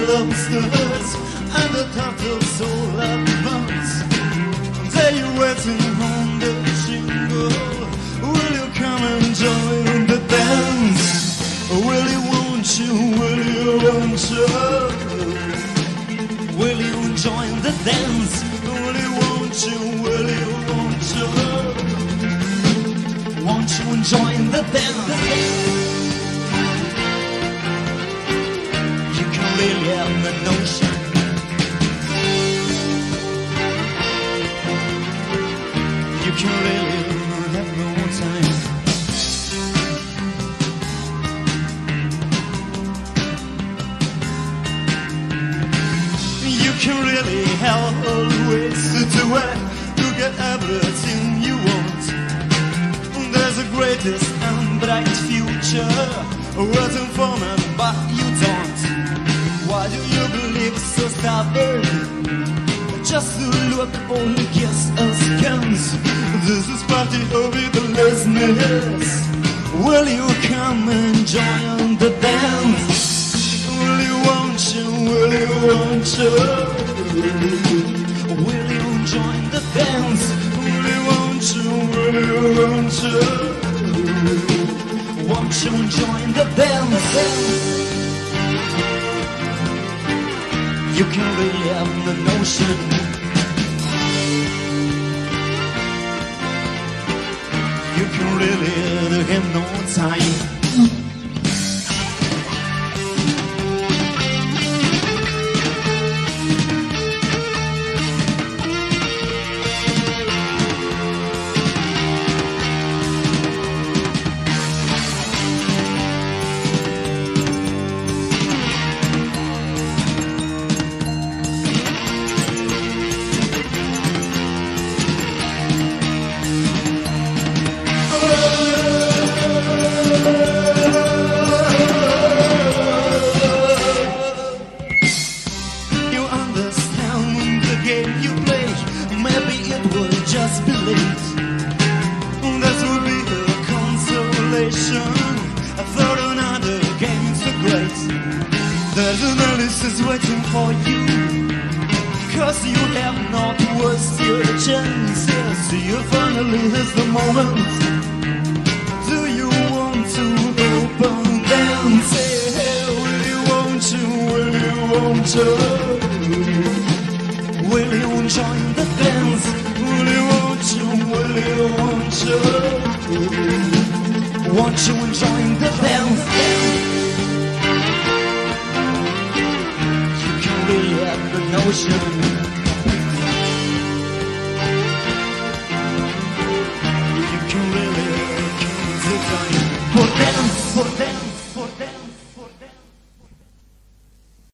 lobsters and a tot of solar buns. There you're waiting on the shingle. Will you come and join the dance? Will you, won't you, will you, won't you? Will you join the dance? Will you, won't you, will you, won't you? Won't you join the dance? You can really have the notion. You can really have no time. You can really have all the ways to do it, to get everything you want. There's the greatest and bright future waiting for me, but you don't. Why do you believe so stubborn? Just to look all kiss us guns. This is party over the listeners. Will you come and join the dance? Will you, won't you, will you, won't you? Will you join the dance? Will you, won't you, will you, won't you? Won't you join the dance? You can really have the notion. You can really have no time. Just believe that will be a consolation. I thought another game so great. There's an Alice waiting for you, 'cause you have not wasted your chances. You finally has the moment. Do you want to open dance? Say, hey, will you, won't you, will you, won't you? Will you join the dance? Will you, won't you, will you, won't you? Won't you join the dance? You can really have the notion.